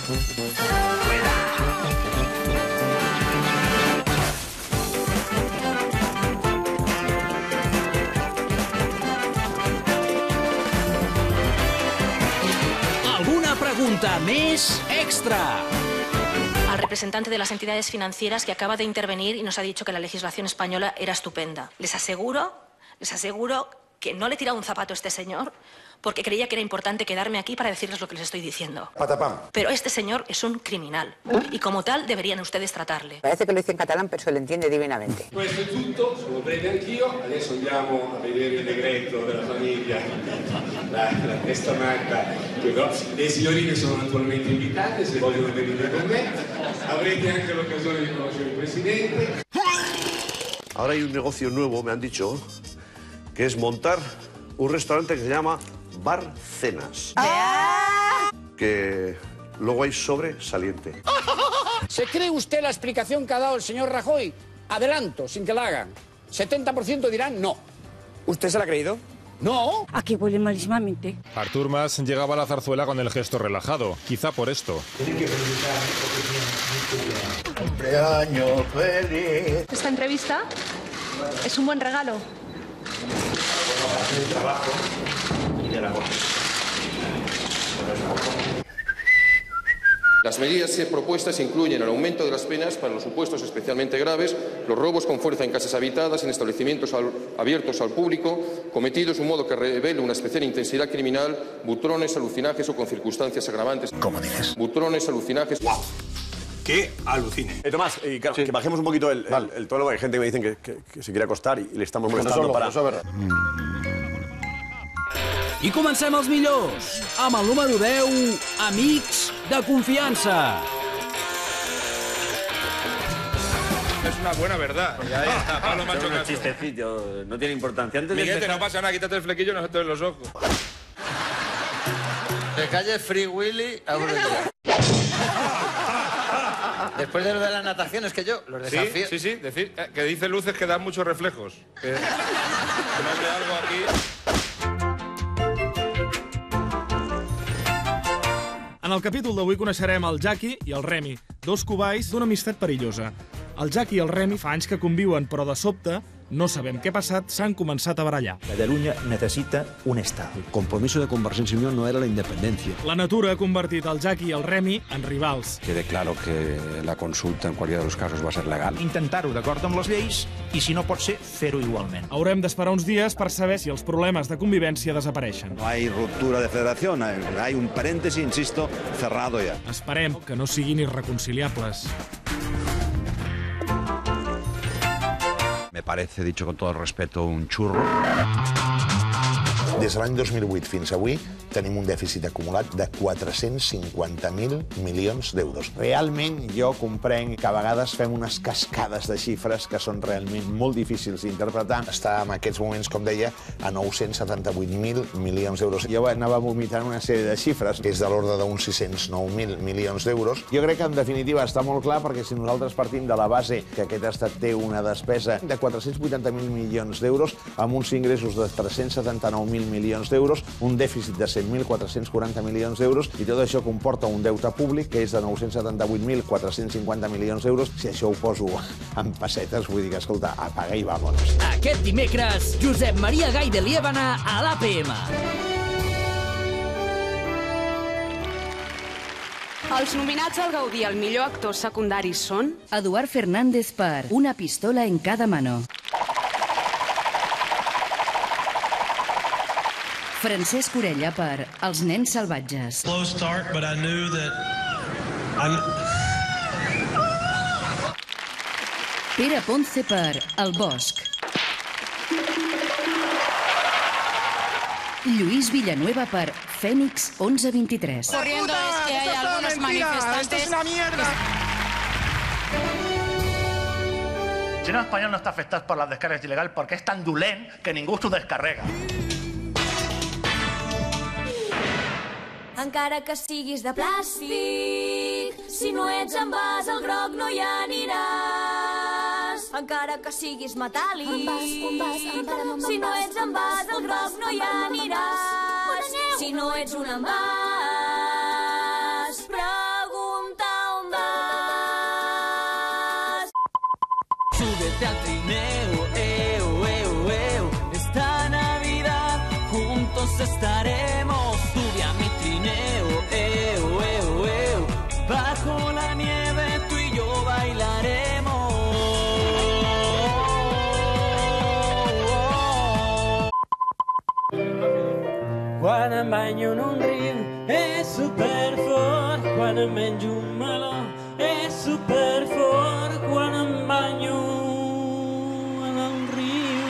¿Alguna pregunta más extra? Al representante de las entidades financieras que acaba de intervenir y nos ha dicho que la legislación española era estupenda. Les aseguro que no le he tirado un zapato a este señor porque creía que era importante quedarme aquí para decirles lo que les estoy diciendo. Patapam. Pero este señor es un criminal y como tal deberían ustedes tratarle. Parece que lo dice en catalán, pero se lo entiende divinamente. Questo è tutto, sono breve anch'io, adesso andiamo a vedere il decreto della famiglia, la testamenta, le signorine sono naturalmente invitate, se vogliono venire con me, avrete anche l'occasione di conoscere il Presidente. Ahora hay un negocio nuevo, me han dicho, que es montar un restaurante que se llama Bar Cenas. Que luego hay sobresaliente. ¿Se cree usted la explicación que ha dado el señor Rajoy? Adelanto, sin que la hagan. 70% dirán no. ¿Usted se la ha creído? No. Aquí huele malísimamente. Artur Mas llegaba a la zarzuela con el gesto relajado, quizá por esto. Tienen que felicitarme porque tienen Cumpleaños feliz. Esta entrevista es un buen regalo. del trabajo y de la voz. Las medidas propuestas incluyen el aumento de las penas para los supuestos especialmente graves, los robos con fuerza en casas habitadas, en establecimientos abiertos al público, cometidos de un modo que revele una especial intensidad criminal, butrones, alucinajes o con circunstancias agravantes. ¿Cómo dices? Butrones, alucinajes... ¡Wow! ¡Qué alucine! Tomás, claro, sí, que bajemos un poquito el tono, porque hay gente que me dicen que se quiere acostar y le estamos molestando para... I comencem els millors, amb el número 10, Amics de Confiança. Es una buena verdad. Ya está, Pablo Macho Castro. Un chistecillo, no tiene importancia. Antes Miguel, de empezar... no pasa nada, quítate el flequillo y no se te ven los ojos. De calle Free Willy a Brulla. Después de lo de las nataciones que yo los desafío. Sí, decir que dice Luces que dan muchos reflejos. Que no hable algo aquí. En el capítol d'avui coneixerem el Jackie i el Remi, dos cobais d'una amistat perillosa. El Jackie i el Remi fa anys que conviuen, però de sobte, no sabem què ha passat, s'han començat a barallar. Catalunya necessita un Estat. El compromiso de Convergencia y Unión no era la independencia. La natura ha convertit el Jackie i el Remi en rivals. Quede claro que la consulta en cualquiera de los casos va a ser legal. Intentar-ho d'acord amb les lleis i, si no pot ser, fer-ho igualment. Haurem d'esperar uns dies per saber si els problemes de convivència desapareixen. No hay ruptura de federación, hay un paréntesis, insisto, cerrado ya. Esperem que no siguin irreconciliables. Me parece, dicho con todo el respeto, un churro. Des de l'any 2008 fins avui tenim un dèficit acumulat de 450.000 milions d'euros. Realment jo comprenc que a vegades fem unes cascades de xifres que són realment molt difícils d'interpretar. Està en aquests moments, com deia, a 978.000 milions d'euros. Jo anava vomitant una sèrie de xifres, que és de l'ordre d'uns 609.000 milions d'euros. Jo crec que en definitiva està molt clar, perquè si nosaltres partim de la base que aquest estat té una despesa de 480.000 milions d'euros amb uns ingressos de 379.000 milions d'euros, un dèficit de 100.440 milions d'euros, i tot això comporta un deute públic que és de 978.450 milions d'euros. Si això ho poso en pessetes, vull dir que, escolta, apaga i vámonos. Aquest dimecres, Josep Maria Gai de Liébana a l'APM. Els nominats al Gaudí al millor actor secundari són... Eduard Fernández per Una pistola en cada mano. Francesc Orella per Els nens salvatges. Slow start, but I knew that Pere Ponce per El bosc. Lluís Villanueva per Fènix 1123. Corriendo es que hay algunos manifestantes... ¡Esto es una mierda! El cinema espanyol no està afectat per les descàrregues il·legals perquè és tan dolent que ningú s'ho descarrega. Encara que siguis de plàstic, si no ets envàs al groc no hi aniràs. Encara que siguis metàl·lic, si no ets envàs al groc no hi aniràs. Si no ets un envàs, pregunta. estaremos, tú y a mi trineo, bajo la nieve tú y yo bailaremos. Quan em banyo en un riu és superfort, quan em menjo un meló és superfort, quan em banyo en un riu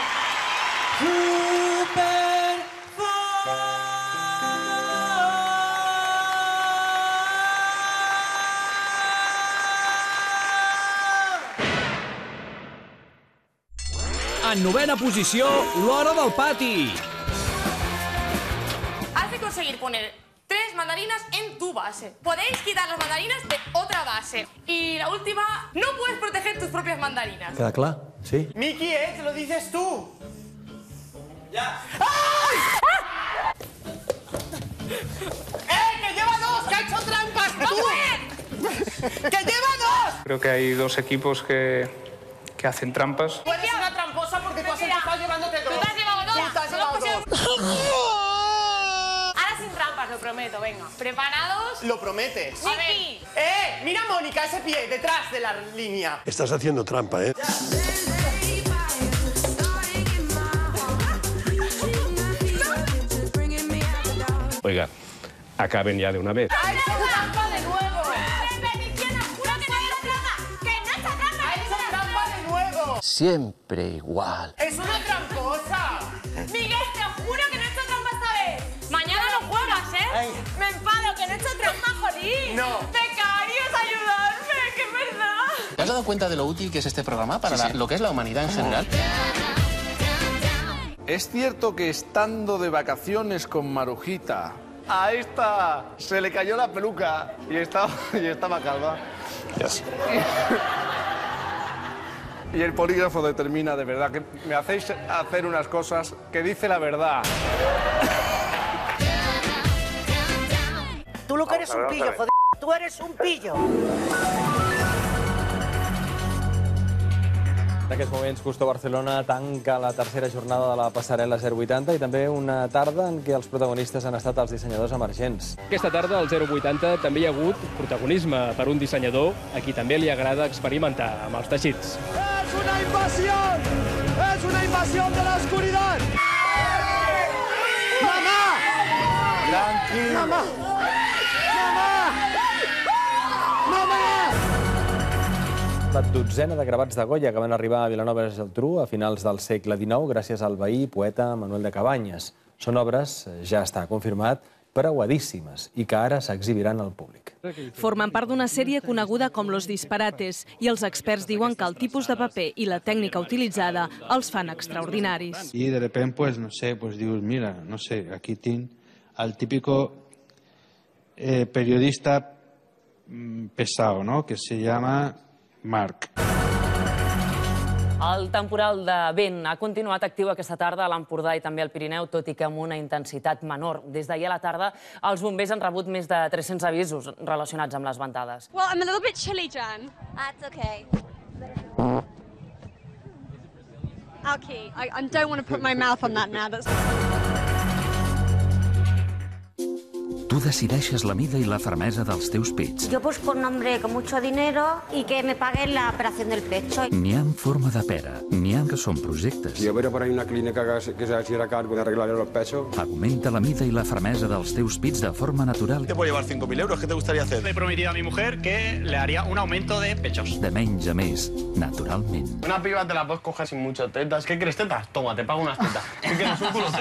En novena posició, l'hora del pati. Has de conseguir poner 3 mandarinas en tu base. Podéis quitar las mandarinas de otra base. Y la última, no puedes proteger tus propias mandarinas. ¿Queda claro? Sí. Miki, te lo dices tú. Ya. ¡Ay! ¡Que lleva 2! ¡Que ha hecho trampas! ¡No tú! ¡Que lleva 2! Creo que hay dos equipos que hacen trampas. Tú eres una tramposa porque tú has empezado llevándote 2. Tú te has llevado 2. Tú te has llevado 2. Ahora sin trampas, lo prometo, venga. ¿Preparados? Lo prometes. A ver. Mira, Mónica, ese pie detrás de la línea. Estás haciendo trampa, ¿eh? Oiga, acaben ya de una vez. ¡Ha hecho trampa de nuevo! Siempre igual. ¡Es una tramposa! Miguel, te juro que no he hecho trampa esta vez. Mañana no juegas, ¿eh? Ay. Me enfado, que no he hecho trampa, jolín. No. Becarios, ayudarme, que es verdad. ¿Te has dado cuenta de lo útil que es este programa para lo que es la humanidad en general? Es cierto que estando de vacaciones con Marujita, a esta se le cayó la peluca y estaba calva. Yes. Y el polígrafo determina de verdad que me hacéis hacer unas cosas que dice la verdad. Tú lo que eres un pillo, joder. Tú eres un pillo. En aquests moments, Custó Barcelona tanca la tercera jornada de la passarel·la 080 i també una tarda en què els protagonistes han estat els dissenyadors emergents. Aquesta tarda, al 080, també hi ha hagut protagonisme per un dissenyador a qui també li agrada experimentar amb els teixits. ¡Es una invasión! ¡Es una invasión de la oscuridad! ¡Mamá! Tranquilo. ¡Mamá! ¡Mamá! ¡Mamá! La dotzena de gravats de Goya que van arribar a Vilanova i Geltrú a finals del segle XIX gràcies al veí i poeta Manuel de Cabanyes. Són obres, ja està confirmat, preuadíssimes i que ara s'exhibiran al públic. Formen part d'una sèrie coneguda com Los Disparates i els experts diuen que el tipus de paper i la tècnica utilitzada els fan extraordinaris. Y de repente, pues, no sé, pues digo, mira, no sé, aquí tiene al típico periodista pesado, ¿no? Que se llama Marc. El temporal de vent ha continuat actiu aquesta tarda a l'Empordà i també al Pirineu, tot i que amb una intensitat menor. Des d'ahir a la tarda, els bombers han rebut més de 300 avisos relacionats amb les ventades. Well, I'm a little bit chilly, Jan. That's okay. Okay, I don't want to put my mouth on that now. Tu decideixes la mida i la fermesa dels teus pits. Yo busco un hombre con mucho dinero y que me pague la operación del pecho. N'hi ha en forma de pera, n'hi ha que són projectes. Si hubiera por ahí una clínica que se hiciera cargo de arreglar los pechos. Augmenta la mida i la fermesa dels teus pits de forma natural. Te puedo llevar 5.000 euros, ¿qué te gustaría hacer? Le he prometido a mi mujer que le haría un aumento de pechos. De menys a més, naturalment. Una piba te la puedes coger sin muchas tetas. ¿Qué quieres, tetas? Toma, te pago unas tetas. ¿Qué quieres, un culo?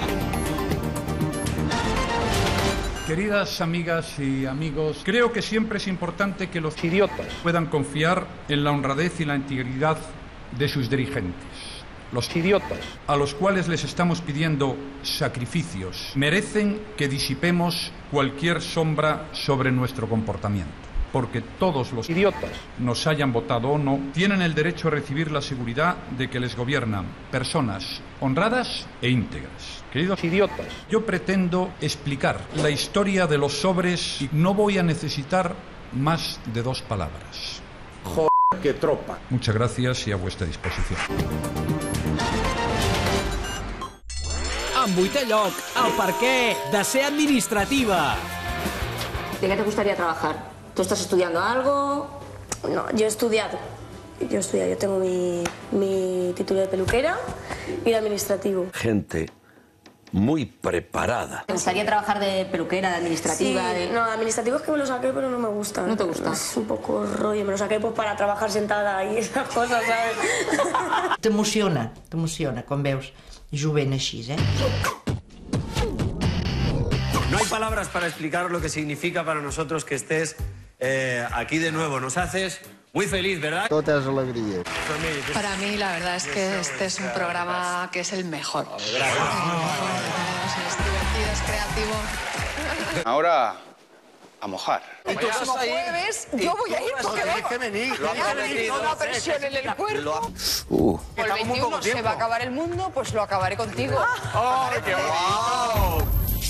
Queridas amigas y amigos, creo que siempre es importante que los idiotas puedan confiar en la honradez y la integridad de sus dirigentes. Los idiotas, a los cuales les estamos pidiendo sacrificios, merecen que disipemos cualquier sombra sobre nuestro comportamiento. Porque todos los idiotas, nos hayan votado o no, tienen el derecho a recibir la seguridad de que les gobiernan personas honradas e íntegras. Queridos idiotas, yo pretendo explicar la historia de los sobres y no voy a necesitar más de 2 palabras. Joder, qué tropa. Muchas gracias y a vuestra disposición. En 8è lloc, el perquè de ser administrativa. ¿De qué te gustaría trabajar? ¿Tú estás estudiando algo? No, yo he estudiado. Yo tengo mi título de peluquera y de administrativo. Gente muy preparada. ¿Te gustaría trabajar de peluquera, de administrativa? Sí, no, administrativo es que me lo saqué, pero no me gusta. ¿No te gusta? Es un poco rollo, me lo saqué pues para trabajar sentada y esas cosas, ¿sabes? T'emociona, quan veus jovent així, eh? No hay palabras para explicar lo que significa para nosotros que estés aquí de nuevo. Nos haces muy feliz, ¿verdad? Toda es alegría. Para mí, la verdad es que este es un programa que es el mejor. Gracias. Es divertido, es creativo. Ahora, a mojar. El próximo jueves yo voy a ir porque tengo una presión en el cuerpo. El 21 se va a acabar el mundo, pues lo acabaré contigo. ¡Ay, qué guau!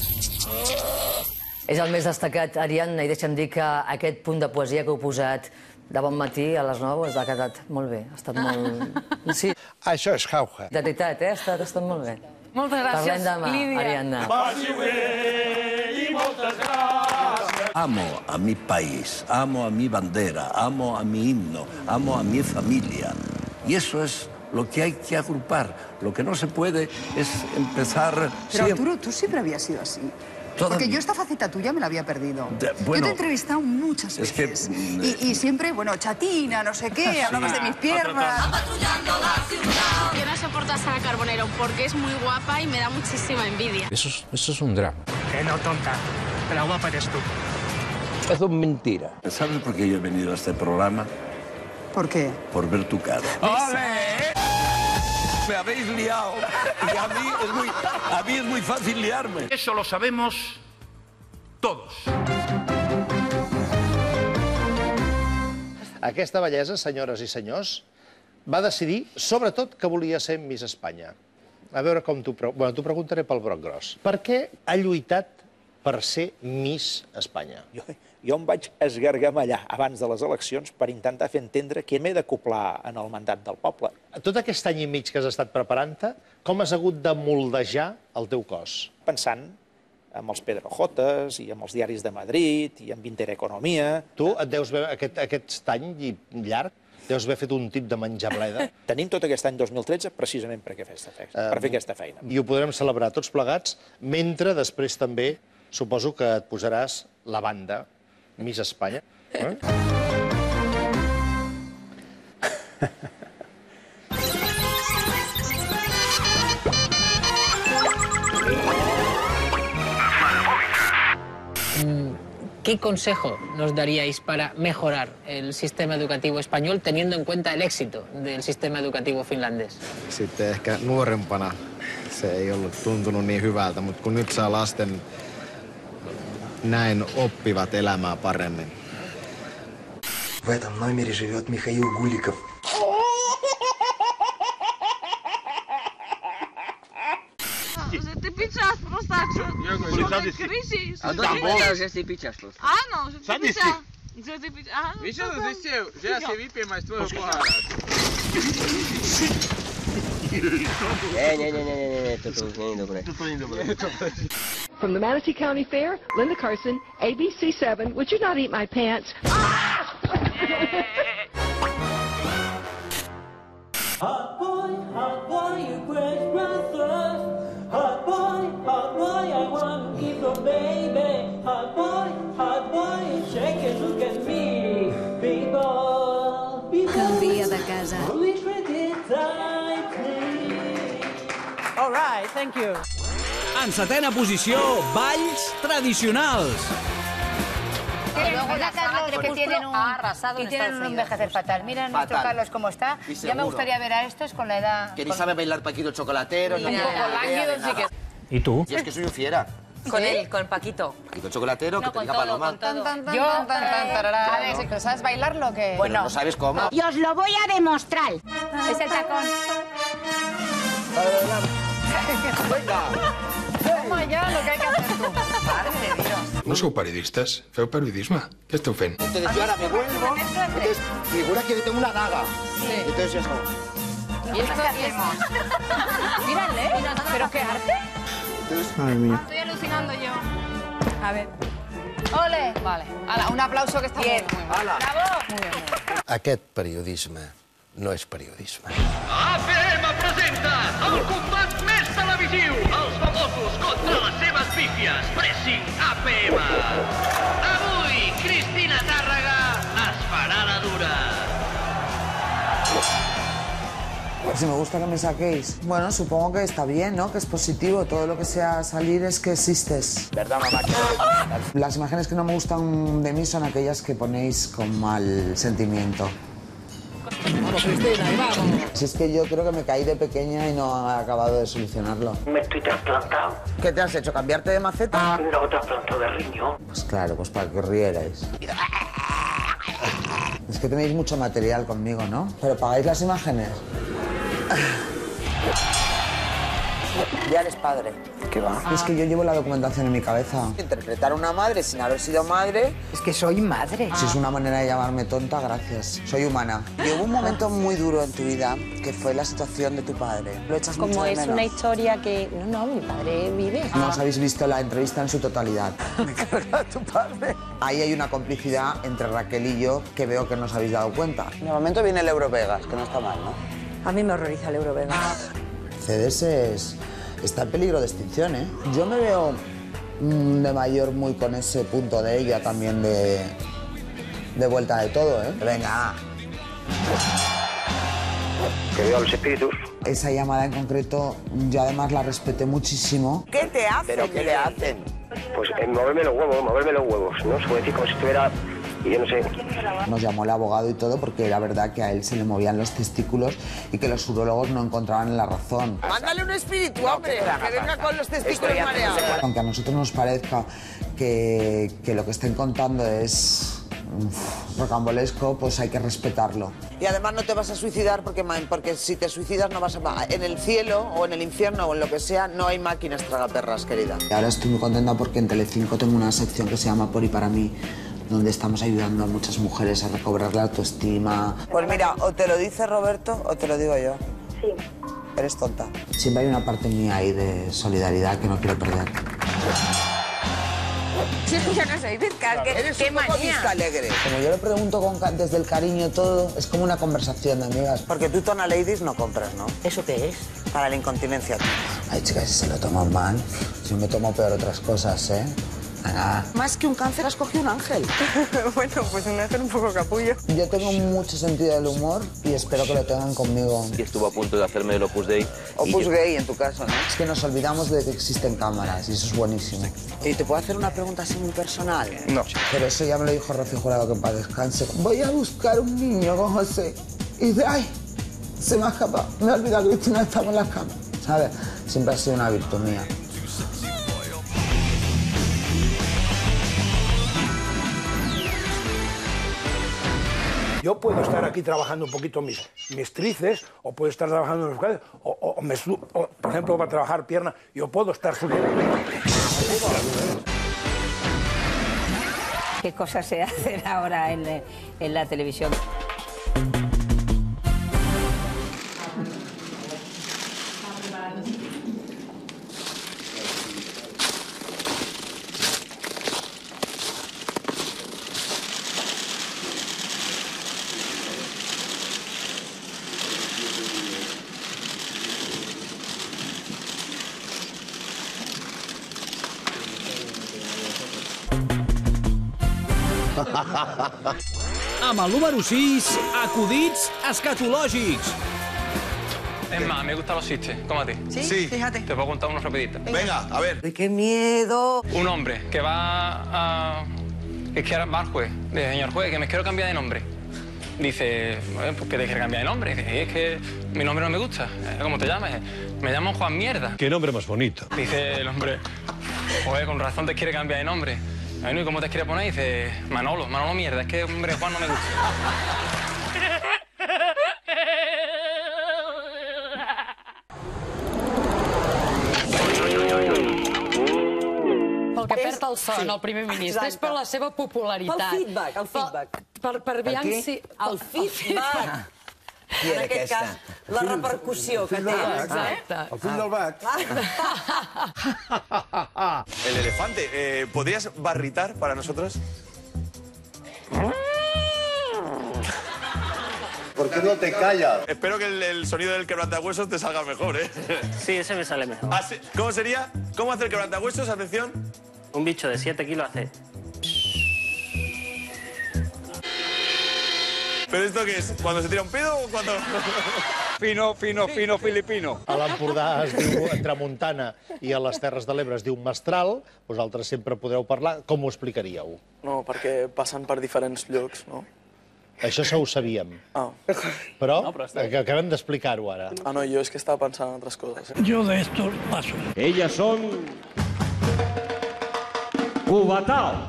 És el més destacat, Ariadna, i deixa'm dir que aquest punt de poesia que heu posat de bon matí a les 9 ha quedat molt bé. Ha estat molt... Sí. Això és jauja. De veritat, ha estat molt bé. Moltes gràcies, Parlem demà, Ariadna. Vagi bé i moltes gràcies. Amo a mi país, amo a mi bandera, amo a mi himno, amo a mi familia. Y eso es lo que hay que agrupar. Lo que no se puede es empezar... Pero Arturo, tú siempre habías sido así. Porque yo esta faceta tuya me la había perdido. Yo te he entrevistado muchas veces. Y siempre, bueno, chatina, no sé qué, hablabas de mis piernas. Yo no soporto a Sara Carbonero porque es muy guapa y me da muchísima envidia. Eso es un drama. Que no, tonta. La guapa eres tú. Eso es mentira. ¿Sabes por qué yo he venido a este programa? ¿Por qué? Por ver tu cara. ¡Ole! Me habéis liado. Y a mí es muy fácil liarme. Eso lo sabemos todos. Aquesta bellesa, senyores i senyors, va decidir, sobretot, que volia ser Miss Espanya. A veure com t'ho preguntaré pel broc gros. Per què ha lluitat per ser Miss Espanya? Jo em vaig esgargamellar abans de les eleccions per intentar fer entendre que m'he d'acoplar en el mandat del poble. Tot aquest any i mig que has estat preparant-te, com has hagut de moldejar el teu cos? Pensant amb els Pedro Jotes i amb els diaris de Madrid i amb Intereconomia. Tu et deus veure aquest any llarg, deus haver fet un tip de menjar bleda. Tenim tot aquest any 2013 precisament per fer aquesta feina. I ho podrem celebrar tots plegats, mentre després també suposo que et posaràs la banda Miss Espanya. ¿Qué consejo nos daríais para mejorar el sistema educativo español teniendo en cuenta el éxito del sistema educativo finlandés? Sitten ehkä nuorempana se ei ollut tuntunut niin hyvältä, mutta kun nyt saa lasten näin oppivat elämää paremmin. В этом номере живет Михаил Гуликов. Ты пичаш просто, что ты кричишь. А да, можешь, если пичаш просто. А, ну, что ты пичаш. Что ты пичаш? Видишь, здесь я себе выпьем из твоего погара. Не, это не доброе. From the Manatee County Fair, Linda Carson, ABC7, Would You Not Eat My Pants? Hot boy, you quench my thirst. Hot boy, I want to keep your baby. Hot boy, you shake and look at me. People, Canvia de casa. only pretty tightly. All right, thank you. En 7ª posició, balls tradicionals. Luego la Carlos que tienen un envejecer fatal. Mira nuestro Carlos cómo está. Ya me gustaría ver a estos con la edad... Que ni sabe bailar Paquito Chocolatero. Un poco lánguido, sí que... ¿Y tú? Y es que soy un fiera. Con él, con Paquito. Paquito Chocolatero, que te diga Paloma. Yo, a ver, ¿sabes bailarlo o qué? Bueno, no sabes cómo. Y os lo voy a demostrar. Es el tacón. Venga. Toma ya lo que hay que hacer tú. Madre de Dios. No sou periodistes, feu periodisme. Què esteu fent? Entonces yo ahora me vuelvo, entonces figura que tengo una daga. Sí. Entonces eso. ¿Y esto qué hacemos? Mírale, pero qué arte. Madre mía. Estoy alucinando yo. A ver. ¡Ole! Vale. Ala, un aplauso que está bien. Muy bien. ¡Bravo! Muy bien, muy bien. Aquest periodisme no és periodisme. APM presenta el combat més televisiu, els famosos contra les seves pífies, Pressing APM. Avui, Cristina Tàrrega es farà la dura. Si me gusta que me saquéis. Bueno, supongo que está bien, ¿no? Que es positivo. Todo lo que sea salir es que existes. ¿Verdad, mamá? Las imágenes que no me gustan de mí son aquellas que ponéis con mal sentimiento. Vamos, Cristina, y vamos. Si es que yo creo que me caí de pequeña y no he acabado de solucionarlo. Me estoy trasplantado. ¿Qué te has hecho? ¿Cambiarte de maceta? No, trasplantado de riñón. Pues claro, pues para que os rierais. Es que tenéis mucho material conmigo, ¿no? ¿Pero pagáis las imágenes? Ya eres padre. ¿Qué va? Es que yo llevo la documentación en mi cabeza. Interpretar a una madre sin haber sido madre... Es que soy madre. Si es una manera de llamarme tonta, gracias. Soy humana. Y hubo un momento muy duro en tu vida, que fue la situación de tu padre. Lo echas mucho de menos. Como es una historia que... No, mi padre vive. No os habéis visto la entrevista en su totalidad. Me carga tu padre. Ahí hay una complicidad entre Raquel y yo que veo que no os habéis dado cuenta. De momento viene el Eurovegas, que no está mal, ¿no? A mí me horroriza el Eurovegas. Mercedes está en peligro de extinción, ¿eh? Yo me veo de mayor muy con ese punto de ella también de vuelta de todo, ¿eh? Venga. Que veo a los espíritus. Esa llamada en concreto yo además la respeté muchísimo. ¿Qué te hacen? ¿Pero qué le hacen? Pues moverme los huevos, ¿no? Se puede decir como si estuviera... Y yo no sé. Nos llamó el abogado y todo porque era verdad que a él se le movían los testículos y que los urólogos no encontraban la razón. Mándale un espíritu, hombre, que venga con los testículos mareados. Aunque a nosotros nos parezca que lo que estén contando es rocambolesco, pues hay que respetarlo. Y además no te vas a suicidar porque si te suicidas no vas a... En el cielo o en el infierno o en lo que sea no hay máquinas tragaperras, querida. Y ahora estoy muy contenta porque en Telecinco tengo una sección que se llama Por y para mí, donde estamos ayudando a muchas mujeres a recobrar la autoestima. Pues mira, o te lo dice Roberto o te lo digo yo. Sí. Eres tonta. Siempre hay una parte mía ahí de solidaridad que no quiero perder. Yo no soy bizca, qué manía. Alegre. Como yo le pregunto desde el cariño todo, es como una conversación de amigas. Porque tú Tona Ladies no compras, ¿no? ¿Eso qué es? Para la incontinencia. Ay, chicas, si se lo toman mal, yo me tomo peor otras cosas, ¿eh? Nada. Más que un cáncer has cogido un ángel. Bueno, pues un ángel un poco capullo. Yo tengo mucho sentido del humor y espero que lo tengan conmigo. Y estuvo a punto de hacerme el Opus Dei. Opus Gay en tu caso, ¿no? Es que nos olvidamos de que existen cámaras y eso es buenísimo. ¿Y te puedo hacer una pregunta así muy personal? No. Pero eso ya me lo dijo Rafi Jurado, que en paz descanse. Voy a buscar un niño con José y dice, ay, se me ha escapado. Me he olvidado que Cristina estaba en la cama. ¿Sabes? Siempre ha sido una virtud mía. Yo puedo estar aquí trabajando un poquito mis tríceps, o puedo estar trabajando en los brazos, o por ejemplo, para trabajar pierna, yo puedo estar subiendo. ¿Qué cosas se hacen ahora en la televisión? Amb el número 6, acudits escatològics. Emma, me gustan los chistes, como a ti. Sí, fíjate. Te puedo contar unos rapiditos. Venga, a ver. ¡Qué miedo! Un hombre que va a... Es que va al juez. Dice, señor juez, que me quiero cambiar de nombre. Dice, ¿por qué te quieres cambiar de nombre? Dice, es que mi nombre no me gusta. ¿Cómo te llamas? Me llamo Juan Mierda. Qué nombre más bonito. Dice el hombre, joder, con razón te quiere cambiar de nombre. Bueno, ¿y cómo te quiere poner? Dice, Manolo Mierda, es que hombre Juan no me gusta. Pel que perd el son, el primer ministre, és per la seva popularitat. El feedback. Per aviam si... El feedback. en aquest cas, la repercussió que té. Exacte. El fill del bat. El elefante, ¿podrías barritar para nosotros? ¿Por qué no te callas? Espero que el sonido del quebrantahuesos te salga mejor, ¿eh? Sí, ese me sale mejor. ¿Cómo sería? ¿Cómo hace el quebrantahuesos? Atención. Un bicho de 7 kilos hace... ¿Pero esto qué es? ¿Cuando se tira un pedo o cuando...? Fino, filipino. A l'Empordà es diu tramuntana i a les Terres de l'Ebre es diu mestral. Vosaltres sempre podreu parlar. Com ho explicaríeu? No, perquè passen per diferents llocs, no? Això ho sabíem. Però acabem d'explicar-ho ara. No, jo és que estava pensant en altres coses. Yo de estos paso. Ellas son... Cubatao.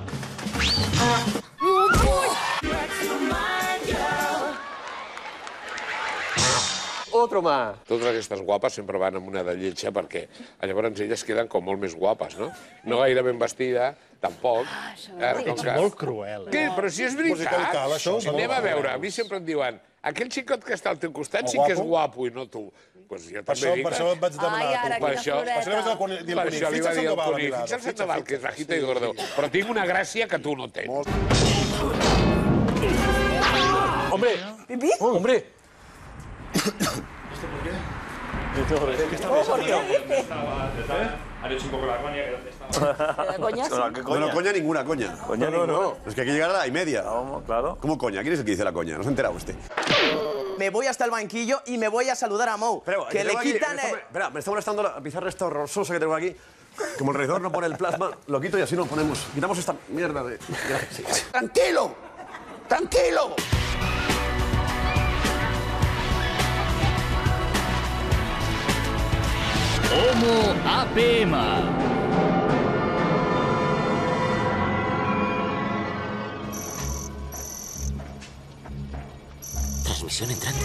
Otro más. Totes aquestes guapes sempre van amb una de lletja perquè llavors elles queden com molt més guapes, no? No gaire ben vestida, tampoc. Ets molt cruel. Què? Però si és veritat. Anem a veure, a mi sempre em diuen aquell xicot que està al teu costat sí que és guapo i no tu. Pues jo també dic... Per això et vaig demanar a tu. Per això li va dir al Conill. Fixa't en Naval, que és bajito i gordo. Però tinc una gràcia que tu no tens. Hombre, hombre. ¿Esto por qué? ¿Por qué? Ha hecho un poco la coña. ¿La coña? No, coña ninguna, coña. Coña no. Es que hay que llegar a la y media. Claro. ¿Cómo coña? ¿Quién es el que dice la coña? No se ha enterado usted. Me voy hasta el banquillo y me voy a saludar a Mou. Que le quitan el... Espera, me está molestando la pizarra esta horrorosa que tengo aquí. Como el revisor no pone el plasma, lo quito y así nos ponemos. Quitamos esta mierda de... ¡Tranquilo! ¡Tranquilo! Homo APM. Transmisión entrante.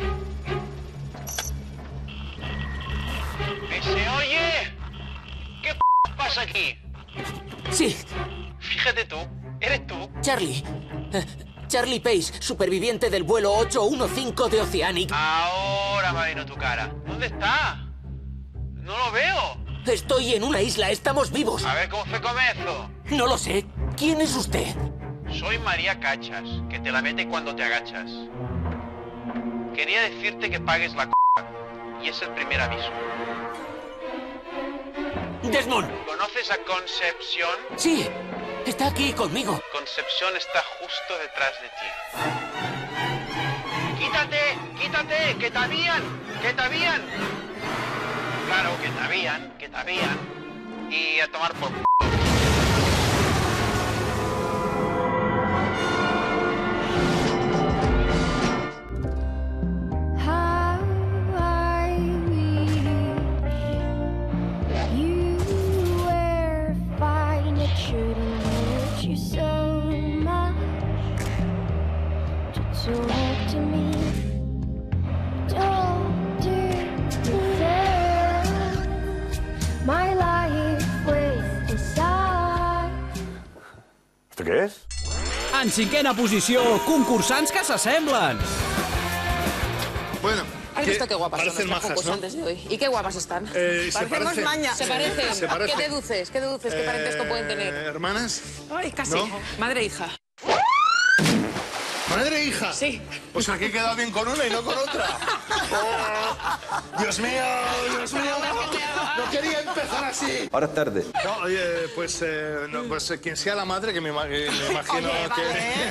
¿Se oye? ¿Qué pasa aquí? Sí. Fíjate tú, ¿eres tú? Charlie. Charlie Pace, superviviente del vuelo 815 de Oceanic. Ahora me ha venido tu cara. ¿Dónde está? No lo veo. Estoy en una isla, estamos vivos. A ver, ¿cómo fue comezo? No lo sé. ¿Quién es usted? Soy María Cachas, que te la mete cuando te agachas. Quería decirte que pagues la c***, y es el primer aviso. Desmond. ¿Conoces a Concepción? Sí, está aquí conmigo. Concepción está justo detrás de ti. ¡Quítate! ¡Quítate! ¡Que te habían! ¡Que te habían! Claro, que te habían. Y a tomar por c***. ¿Esto qué es? En cinquena posició, concursants que s'assemblen. Bueno, ¿Has visto qué guapas son parecen nuestras majas, concursantes de hoy? ¿Y qué guapas están? Se parecen. Maña. Se parecen. Se parecen. ¿Qué deduces? ¿Qué deduces? ¿Qué parentesco pueden tener? ¿Hermanas? Ay, casi. ¿No? Madre e hija. ¿Madre e hija? Sí. Pues aquí he quedado bien con una y no con otra. Dios mío, Dios mío. No quería empezar así. Ahora es tarde. No, pues quien sea la madre, que me imagino que...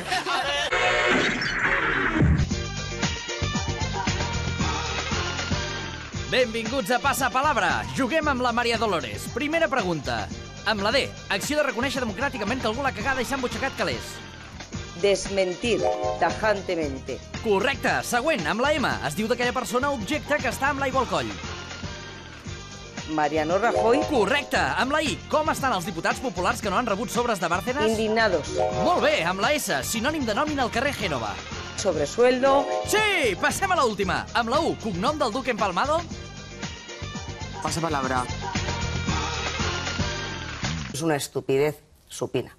Benvinguts a Passa Palabra. Juguem amb la Maria Dolores. Primera pregunta. Amb la D, acció de reconèixer democràticament que algú l'ha cagada i s'ha embutxacat calés. Desmentir, tajantemente. Correcte. Següent, amb la M. Es diu d'aquella persona o objecte que està amb l'aigua al coll. Mariano Rajoy. Correcte. Amb la I. Com estan els diputats populars que no han rebut sobres de Bárcenas? Indignados. Molt bé. Amb la S. Sinònim de nòmina al carrer Gènova. Sobresueldo. Sí! Passem a l'última. Amb la U. Cognom del duc empalmado? Pasa palabra. Es una estupidez supina.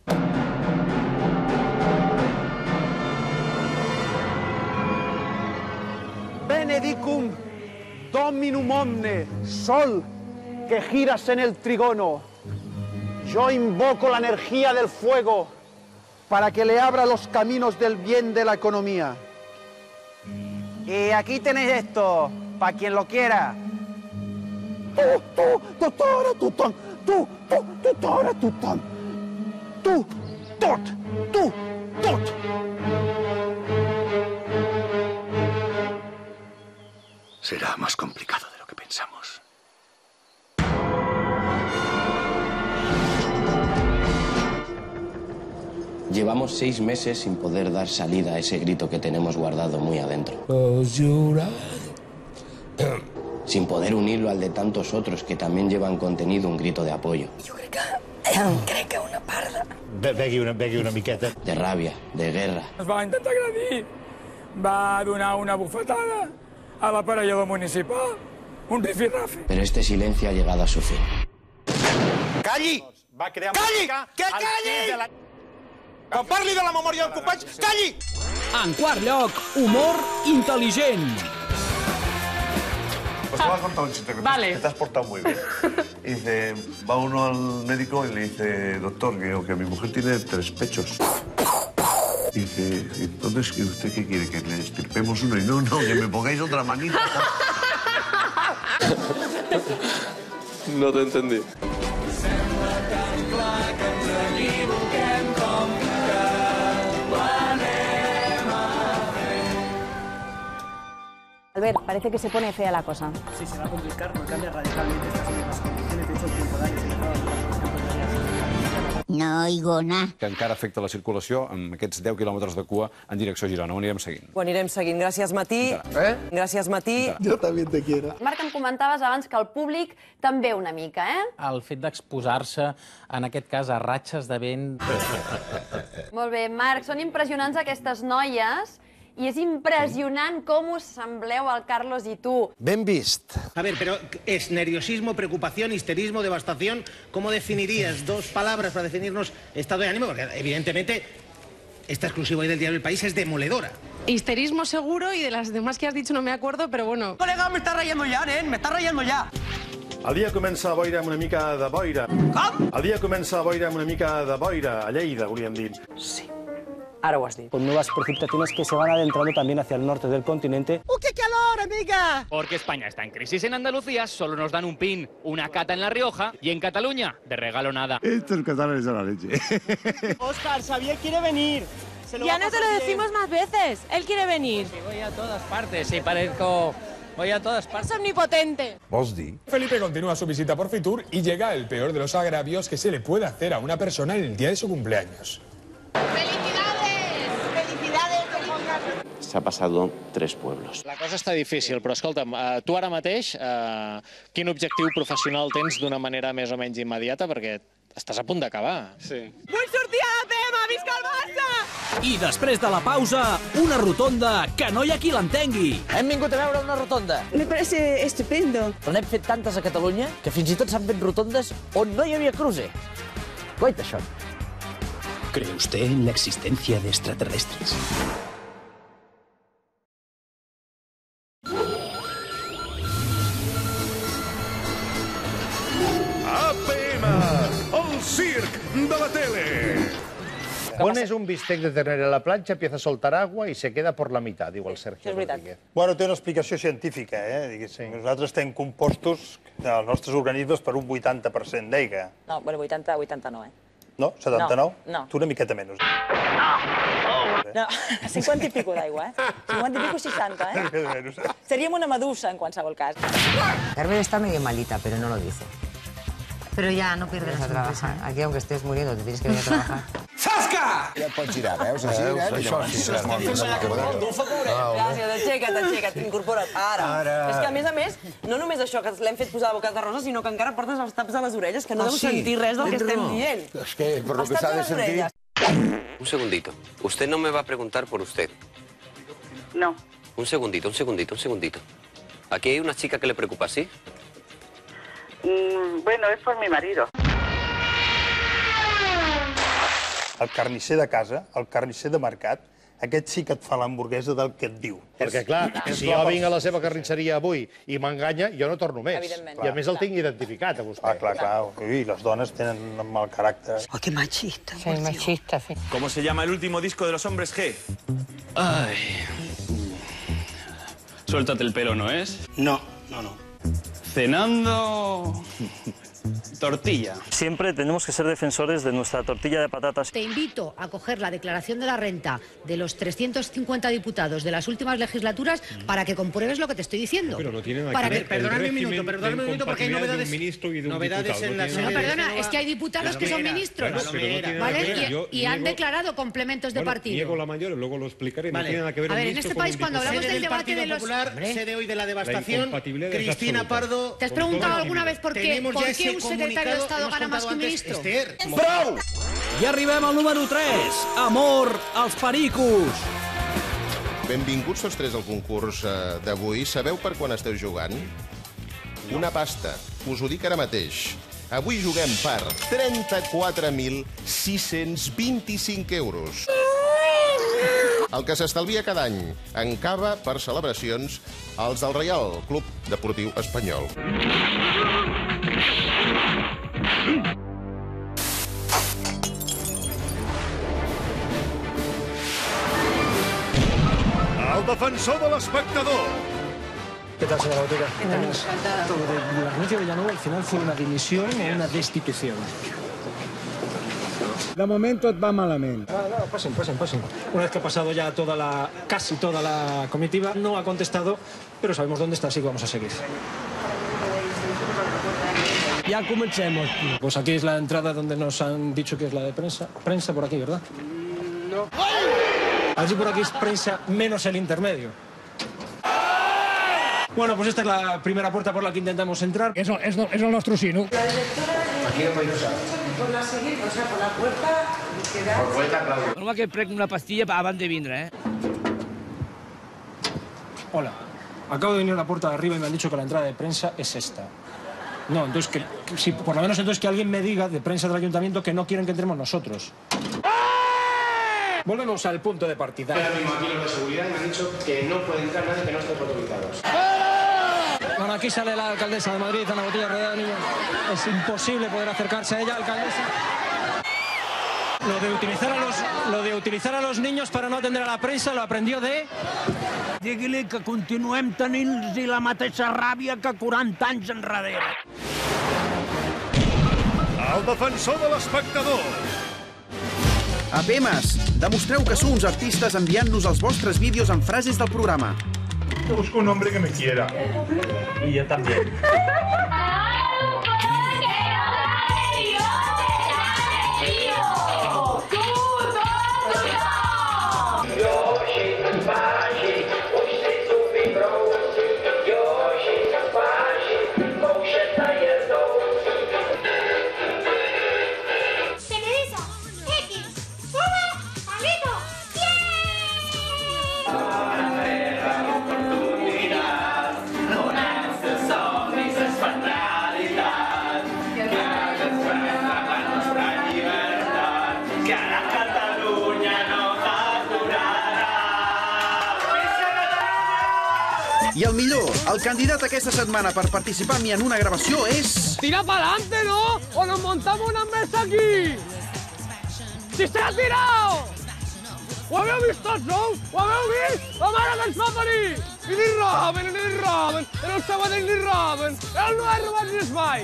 benedicum dominum omne, sol que giras en el trígono. Yo invoco la energía del fuego para que le abra los caminos del bien de la economía. Y aquí tenéis esto, para quien lo quiera. Será más complicado de lo que pensamos. Llevamos 6 meses sin poder dar salida a ese grito que tenemos guardado muy adentro. Sin poder unirlo al de tantos otros que también llevan contenido un grito de apoyo. Crec que una parda. Begui una miqueta. De ràbia, de guerra. Es va intentar agredir. Va donar una bufetada a l'aparellador municipal. Un rifirrafe. Pero este silencio ha llegado a su fin. Calli! Calli! Que calli! Quan parli de la memòria del company, calli! En quart lloc, humor intel·ligent. Pues te voy a contar un chiste, que te has portado muy bien. Y dice, va uno al médico y le dice, doctor, que mi mujer tiene 3 pechos. Y dice, entonces, ¿usted qué quiere? ¿Que le estirpemos uno? Y no, que me pongáis otra manita. No te entendí. Albert, parece que se pone fea la cosa. Sí, se va a complicar porque cambia radicalmente estas mismas condiciones. De hecho, el tiempo de se dejaba No oigo nada. Que encara afecta la circulació amb aquests 10 quilòmetres de cua en direcció a Girona. Ho anirem seguint. Ho anirem seguint. Gràcies, Matí. Gràcies, Matí. Jo també te quiero. Marc, em comentaves abans que el públic també una mica, eh? El fet d'exposar-se, en aquest cas, a ratxes de vent... Molt bé, Marc, són impressionants aquestes noies i és impressionant com us sembleu el Carlos i tu. Ben vist. A ver, pero es nerviosismo, preocupación, histerismo, devastación. ¿Cómo definirías 2 palabras para definirnos estado de ánimo? Porque evidentemente esta exclusiva hoy del diario El País es demoledora. Histerismo seguro y de las demás que has dicho no me acuerdo, pero bueno. Colega, me está rayando ya, nen, me está rayando ya. El dia comença a boira amb una mica de boira. Com? El dia comença a boira amb una mica de boira. A Lleida, volíem dir. Sí. Ahora ho has dit. Con nuevas precipitaciones que se van adentrando también hacia el norte del continente. ¡Qué calor, amiga! Porque España está en crisis en Andalucía, solo nos dan un pin, una cata en La Rioja y en Cataluña, de regalo nada. Estos catalanes son la leche. Óscar, Xavier quiere venir. Ya no te lo decimos más veces. Él quiere venir. Sí, voy a todas partes, sí, parezco... Voy a todas partes. Es omnipotente. Vols dir? Felipe continúa su visita por Fitur y llega el peor de los agravios que se le puede hacer a una persona en el día de su cumpleaños. S'ha passat 3 pueblos. La cosa està difícil, però escolta'm, tu ara mateix quin objectiu professional tens d'una manera més o menys immediata? Perquè estàs a punt d'acabar. Sí. Vull sortir a la tema! Visca el Barça! I després de la pausa, una rotonda que no hi ha qui l'entengui. Hem vingut a veure una rotonda. Me parece estupendo. Però n'hem fet tantes a Catalunya que fins i tot s'han fet rotondes on no hi havia cruce. Guaita, això. ¿Cree usted en la existencia de extraterrestres? APM, el circ de la tele. Pones un bistec de ternera a la planxa, empieza a soltar agua y se queda por la mitad, diu el Sergio Rodríguez. Bueno, té una explicació científica, diguéssim. Nosaltres estem compostos, els nostres organismes, per un 80% d'aigua. No, bueno, 80 no, No? 79? No. Tu una miqueta menys. No, 50 i pico d'aigua, 50 i pico 60, Seríem una medusa, en qualsevol cas. Carmen está medio malita, pero no lo dice. Pero ya no pierdes a trabajar. Aquí, aunque estés muriendo, te tienes que venir a trabajar. Zasca! Ja et pots girar, veus? Així, Això sí, Gràcies, aixeca't, incorpora't. Ara. És que, a més, no només això, que l'hem fet posar boca de rosa, sinó que encara portes els taps a les orelles, que no deus sentir res del que estem dient. Es que, por lo que s'ha de sentir... Un segundito. Usted no me va a preguntar por usted. No. Un segundito. Aquí hay una chica que le preocupa, ¿sí? Bueno, es por mi marido. El carnisser de casa, el carnisser de mercat, aquest sí que et fa l'hamburguesa del que et diu. Perquè, clar, si jo vinc a la seva carnisseria avui i m'enganya, jo no torno més. I a més el tinc identificat, a vostè. Ah, clar. I les dones tenen un mal caràcter. Oh, qué machista. Sí, machista, sí. ¿Cómo se llama el último disco de los Hombres G? Ay. Suéltate el pelo, ¿no es? No. Cenando... tortilla. Siempre tenemos que ser defensores de nuestra tortilla de patatas. Te invito a coger la declaración de la renta de los 350 diputados de las últimas legislaturas para que compruebes lo que te estoy diciendo. Pero no tiene nada que ver. Perdóname un minuto, porque hay novedades. Novedades en la No, perdona, es que hay diputados que son ministros, ¿vale? Y han declarado complementos de partido. Niego la mayor, luego lo explicaré. No tiene nada que ver. A ver, en este país, cuando hablamos del debate de los... Sede hoy de la devastación, Cristina Pardo... ¿Te has preguntado alguna vez por qué un secretario de Estado gana más que un ministro? Prou! I arribem al número 3. Amor als pericos. Benvinguts tots tres al concurs d'avui. Sabeu per quan esteu jugant? Una pasta. Us ho dic ara mateix. Avui juguem per 34.625 euros. El que s'estalvia cada any en cava per celebracions els del Reial Club Deportiu Espanyol. El defensor de l'espectador. ¿Qué tal, señora Botica? Encantada. Todo de Ignacio Villanueva al final fue una dimisión o una destitución. De momento et va malament. No, pasen. Una vez que ha pasado ya casi toda la comitiva, no ha contestado, pero sabemos dónde está, así que vamos a seguir. Ya comencemos. Pues aquí es la entrada donde nos han dicho que es la de prensa. Prensa por aquí, ¿verdad? No. Allí por aquí es prensa menos el intermedio. Bueno, pues esta es la primera puerta por la que intentamos entrar. Eso es el nuestro sí, ¿no? La directora... Aquí no podéis usar. Por la seguir, o sea, por la puerta... Por puerta, Claudio. Normal que prenc una pastilla abans de vindre, Hola. Acabo de venir a la puerta de arriba y me han dicho que la entrada de prensa es esta. No, entonces, si por lo menos entonces que alguien me diga de prensa del ayuntamiento que no quieren que entremos nosotros. Volvemos al punto de partida. Ahora mismo aquí los de seguridad me han dicho que no puede entrar nadie que no esté autorizados. Bueno, aquí sale la alcaldesa de Madrid, Ana Botella Rodada Niño. Es imposible poder acercarse a ella, alcaldesa. Lo de utilizar a los niños para no atender a la prensa lo aprendió de... Digui-li que continuem tenint-hi la mateixa ràbia que 40 anys enrere. El defensor de l'espectador. APMs, demostreu que sou uns artistes enviant-nos els vostres vídeos amb frases del programa. Busco un hombre que me quiera. Y yo también. I el millor, el candidat aquesta setmana per participar amb mi en una gravació és... Tira pa'lante, ¿no? O nos montamos una mesa aquí. ¡Si se ha tirado! Ho haveu vist tots, no? Ho haveu vist? La mare que ens va parir! I ni roben, en el Sabadell ni roben, el no ha robat ni espai.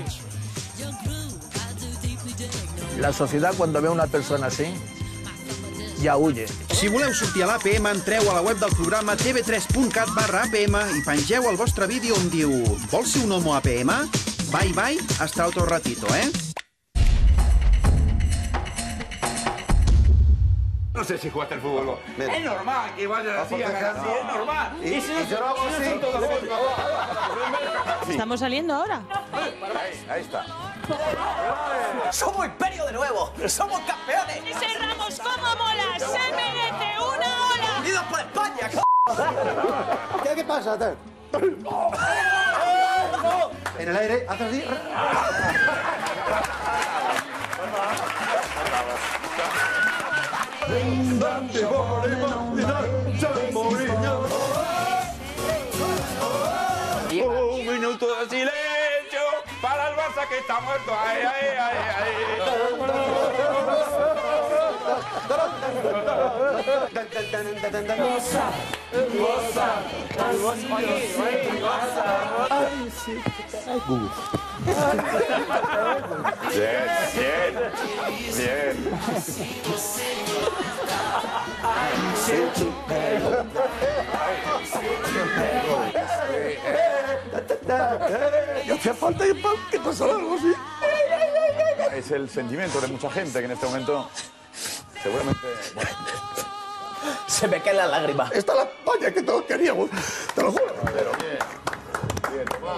La sociedad cuando ve a una persona así, ya huye. Si voleu sortir a l'APM, entreu a la web del programa tv3.cat/APM i pengeu el vostre vídeo on diu «Vols ser un homo APM? Bye, hasta otro ratito, No sé si jugaste al fútbol. Es normal que vaya así, es normal. Y si yo lo hago así, ¿Estamos saliendo ahora? Ahí está. ¡Somos imperio de nuevo! ¡Somos campeones! ¡Ese Ramos cómo mola! ¡Se merece una ola! ¡Unidos por España, ¿Qué pasa? En el aire, haces así. Un minuto de silencio para el Barça que está muerto. Ay, ay, ay, Y hacía falta que pasara algo así. Es el sentimiento de mucha gente que en este momento seguramente... Bueno, se me cae la lágrima. Esta es la España que todos queríamos, te lo juro. Pero bien, va.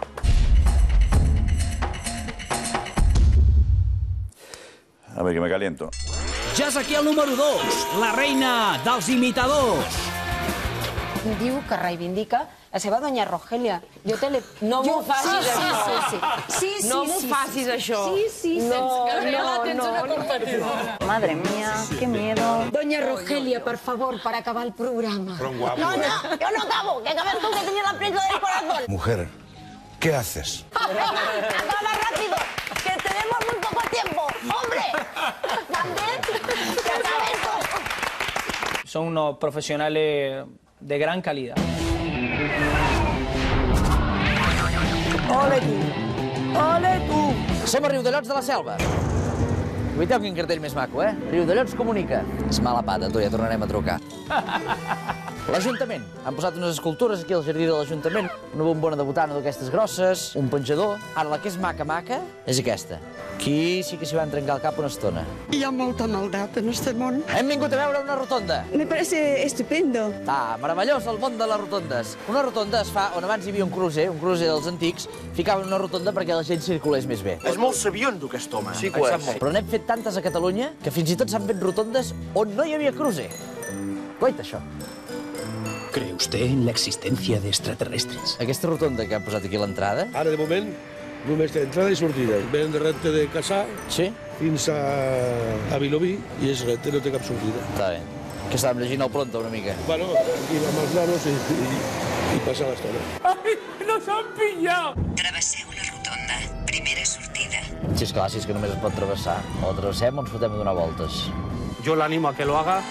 A ver, que me caliento. Ja és aquí el número 2, la reina dels imitadors. Diu que reivindica la seva doña Rogelia. No m'ho facis, això. Sí, no m'ho facis, això. Sí, tens una competidora. Madre mía, qué miedo. Doña Rogelia, por favor, para acabar el programa. No, yo no acabo. Que acabes tú, que tienes la prisa del corazón. Mujer, ¿qué haces? Acaba rápido, que tenemos muy poco tiempo. ¡Hombre! ¿También? ¡Que acabe esto! Son unos profesionales de gran calidad. Ole tu! Ole tu! Som a Riudellots de la Selva. Cuideu quin cartell més maco, eh? Riudellots comunica. És mala pata, tu, ja tornarem a trucar. L'Ajuntament. Han posat unes escultures aquí al jardí de l'Ajuntament. Una bombona de botana d'aquestes grosses, un penjador. Ara, la que és maca és aquesta. Aquí sí que s'hi van trencar el cap una estona. Hi ha molta maldat en este món. Hem vingut a veure una rotonda. Me parece estupendo. Meravellós el món de les rotondes. Una rotonda es fa on abans hi havia un crucer dels antics, ficaven una rotonda perquè la gent circulés més bé. És molt sabiondo, aquest home. Sí que ho és. Però n'hem fet tantes a Catalunya que fins i tot s'han fet rotondes on no hi havia crucer. Coita, això. ¿Cree usted en la existencia de extraterrestres? Aquesta rotonda que han posat aquí a l'entrada... Ara, de moment, només té entrada i sortida. Venen de recte de Cassà fins a Vilobí i és recte, no té cap sortida. Està bé. Que estàvem llegint el pronto una mica. Bueno, aquí vam als nanos i passar l'estona. ¡Ay, nos han pillado! Travesseu la rotonda. Primera sortida. Sí, esclar, si és que només es pot travessar. O la travessem o ens fotem a donar voltes. Yo le animo a que lo haga.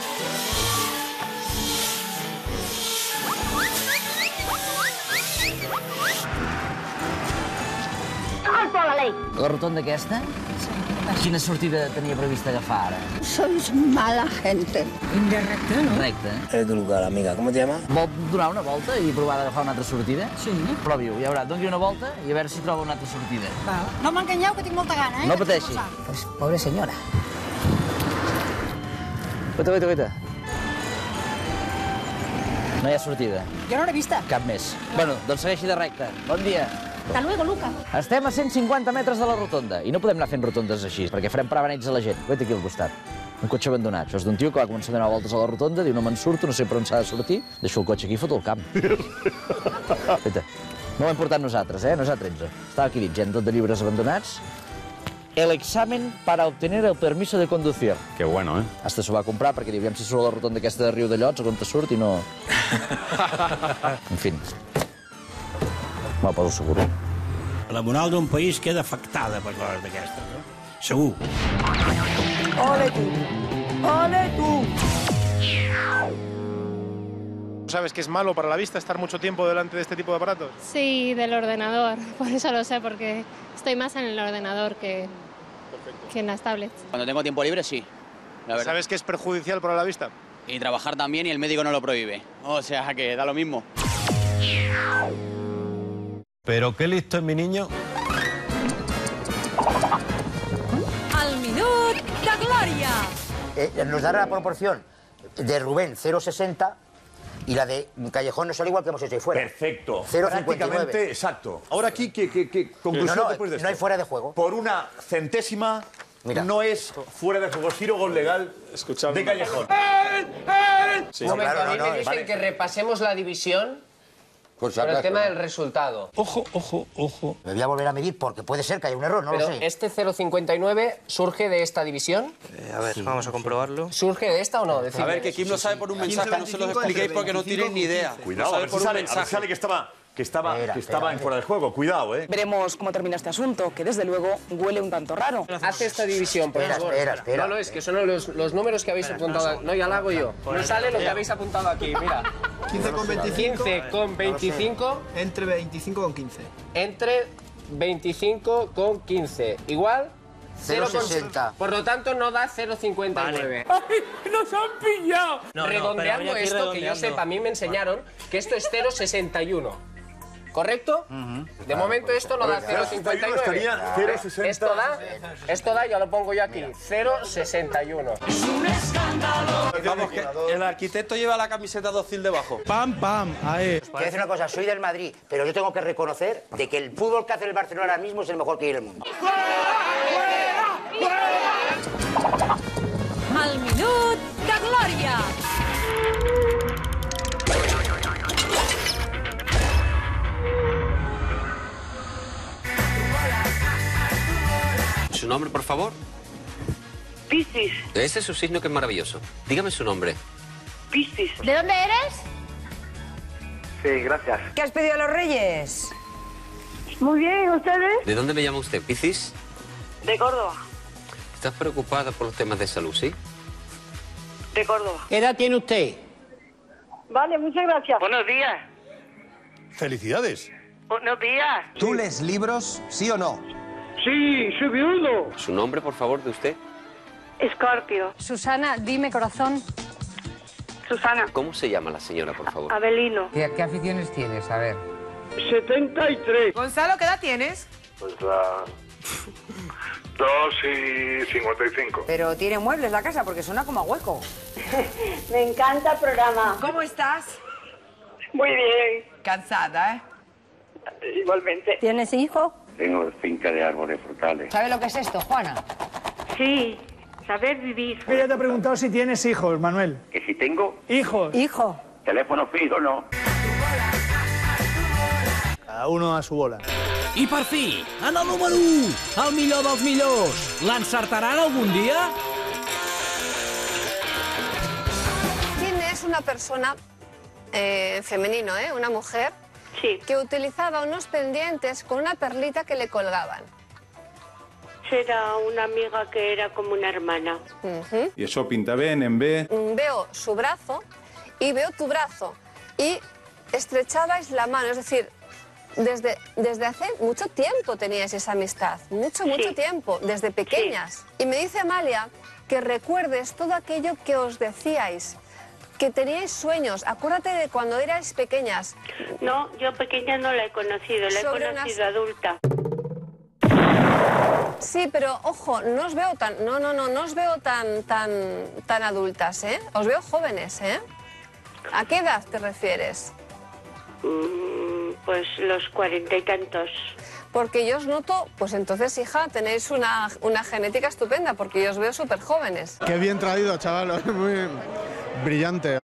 La rotonda aquesta? Quina sortida tenia prevista agafar ara? Sois mala gente. De recte, no? Recte. Eres tu lugar, amiga. ¿Cómo te llamas? Vol donar una volta i provar d'agafar una altra sortida? Sí. Provi-ho, ja veurà. Doni una volta i a veure si troba una altra sortida. Va. No m'enganyeu, que tinc molta gana, eh? No pateixi. Pues, pobre senyora. Guaita. No hi ha sortida. Jo no l'he vista. Cap més. Bueno, doncs segueixi de recte. Bon dia. Hasta luego, Luca. Estem a 150 metres de la rotonda i no podem anar fent rotondes així, perquè farem parar beneits a la gent. Guaita aquí al costat. Un cotxe abandonat. Això és d'un tio que va començar a donar voltes a la rotonda, diu, no me'n surto, no sé per on s'ha de sortir, deixo el cotxe aquí i foto el camp. Guaita. No ho hem portat nosaltres, no és A13. Estava aquí dit, gent tot de llibres abandonats. El examen para obtener el permiso de conducir. Qué bueno, Hasta s'ho va comprar perquè diu, aviam si surt a la rotonda aquesta de Riudellots, on te surt i no... En fi. Me'l poso segur. La moral d'un país queda afectada per coses d'aquestes, no? Segur. ¡Ole tú! ¡Ole tú! ¿Sabes que es malo para la vista estar mucho tiempo delante de este tipo de aparatos? Sí, del ordenador. Por eso lo sé, porque estoy más en el ordenador que en las tablets. Cuando tengo tiempo libre, sí. La verdad. ¿Sabes que es perjudicial para la vista? Y trabajar también y el médico no lo prohíbe. O sea que da lo mismo. Pero qué listo es mi niño. Al minut de glòria. Nos dará la proporción de Rubén 0,60 y la de Callejón no sale igual que hemos hecho ahí fuera. Perfecto. 0,59. Prácticamente exacto. Ahora aquí, ¿qué conclusión después de esto? No hay fuera de juego. Por una centésima no es fuera de juego, es tiro gol legal de Callejón. Sí. Un momento, a mí me dicen que repasemos la división Por si Por el acaso. tema del resultado. Ojo, ojo, ojo. Me voy a volver a medir porque puede ser que haya un error, no Pero lo sé. ¿este 0,59 surge de esta división? A ver, vamos a comprobarlo. ¿Surge de esta o no? A ver, que Kim lo sabe por un mensaje, no se lo expliquéis porque no tiene ni idea. Cuidado, a ver si sale que estaba en fuera de juego. Cuidado, ¿eh? Veremos cómo termina este asunto, que desde luego huele un tanto raro. Haz esta división, por favor. Espera. No, es que son los números que habéis apuntado. No, ya la hago yo. No sale lo que habéis apuntado aquí, mira. 15 con 25. 15 con 25. Entre 25 con 15. Entre 25 con 15. Igual 0,60. Por lo tanto, no da 0,59. ¡Ay, nos han pillado! Redondeando esto, que yo sepa, a mí me enseñaron que esto es 0,61. ¿Correcto? De momento esto no da 0,59. Estaría 0,60. Esto da, ya lo pongo yo aquí, 0,61. Vamos, que el arquitecto lleva la camiseta dócil debajo. Pam, pam, ahí. Quiero decir una cosa, soy del Madrid, pero yo tengo que reconocer de que el fútbol que hace el Barcelona ahora mismo es el mejor que hay en el mundo. El minut de glòria. ¿Su nombre, por favor? Piscis. Ese es su signo que es maravilloso. Dígame su nombre. Piscis. ¿De dónde eres? Sí, gracias. ¿Qué has pedido a los reyes? Muy bien, ¿ustedes? ¿De dónde me llama usted? ¿Piscis? De Córdoba. ¿Estás preocupada por los temas de salud, sí? De Córdoba. ¿Qué edad tiene usted? Vale, muchas gracias. Buenos días. ¡Felicidades! Buenos días. ¿Tú lees libros, sí o no? Sí, soy viudo. ¿Su nombre, por favor, de usted? Escorpio. Susana, dime, corazón. Susana. ¿Cómo se llama la señora, por favor? Abelino. ¿Qué aficiones tienes? A ver. 73. Gonzalo, ¿qué edad tienes? Pues 2 y 55. Pero tiene muebles la casa porque suena como a hueco. Me encanta el programa. ¿Cómo estás? Muy bien. Cansada, ¿eh? Igualmente. ¿Tienes hijo? Tengo finca de árboles frutales. ¿Sabes lo que es esto, Juana? Sí, saber vivir. Ella te ha preguntado si tienes hijos, Manuel. ¿Que si tengo? Hijos. Hijo. ¿Teléfono fijo no? Cada uno a su bola. I per fi, en el número 1, el millor dels millors. L'encertaran algun dia? ¿Quién es una persona femenino, una mujer, que utilizaba unos pendientes con una perlita que le colgaban? Será una amiga que era como una hermana. I això pinta bé, anem bé. Veo su brazo y veo tu brazo y estrechabais la mano, es decir, desde hace mucho tiempo teníais esa amistad, mucho tiempo, desde pequeñas. Y me dice Amalia que recuerdes todo aquello que os decíais, que teníais sueños. Acuérdate de cuando erais pequeñas. No, yo pequeña no la he conocido, la he conocido adulta. Sí, pero ojo, no os veo tan, no os veo tan adultas, ¿eh? Os veo jóvenes, ¿eh? ¿A qué edad te refieres? Pues los 40 y tantos. Porque yo os noto, pues entonces, hija, tenéis una genética estupenda, porque yo os veo súper jóvenes. Qué bien traído, chaval, muy brillante.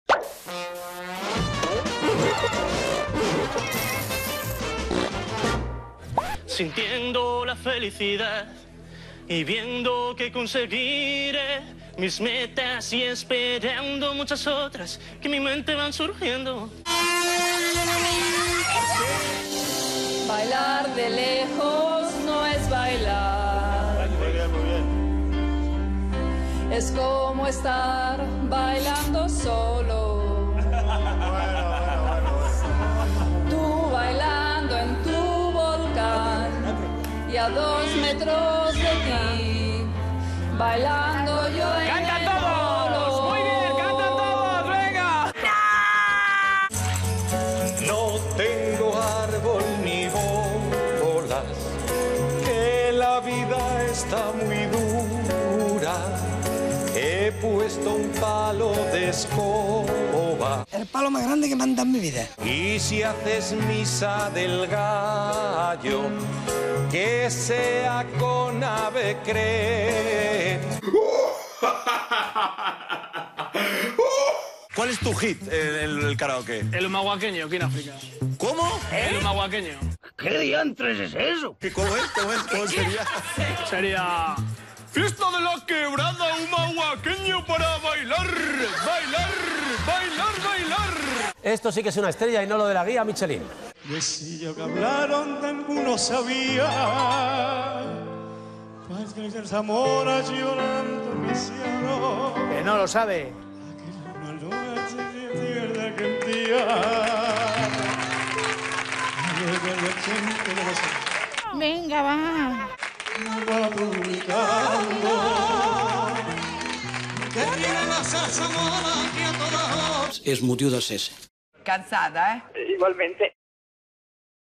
Sintiendo la felicidad y viendo que conseguiré mis metas y esperando muchas otras que en mi mente van surgiendo. Bailar de lejos no es bailar. Muy bien. Es como estar bailando solo. Tú bailando en tu volcán y a 2 metros de ti, bailando yo en ¡Cantan el todos! polo. ¡Muy bien! ¡Cantan todos! ¡Venga! No tengo árbol ni bolas, que la vida está muy dura. He puesto un palo de escoba. El palo más grande que me han dado en mi vida. Y si haces misa del gallo, que sea con ave cree. ¿Cuál es tu hit en el karaoke? El humahuaqueño, aquí en África. ¿Cómo? El humahuaqueño. ¿Qué diantres es eso? ¿Cómo es? ¿Cómo sería? Sería... Fiesta de la quebrada humahuaqueño para bailar, bailar, bailar, bailar. Esto sí que es una estrella y no lo de la guía Michelin. Decía que hablaron de alguno sabía. Padre de Zamora llorando que se habló. Que no lo sabe. Una noche de tierra Argentina. Venga, va. Va publicando. Que tiene la salsa mona que a todas. És motiu de cese. Cansada, ¿eh? Igualmente.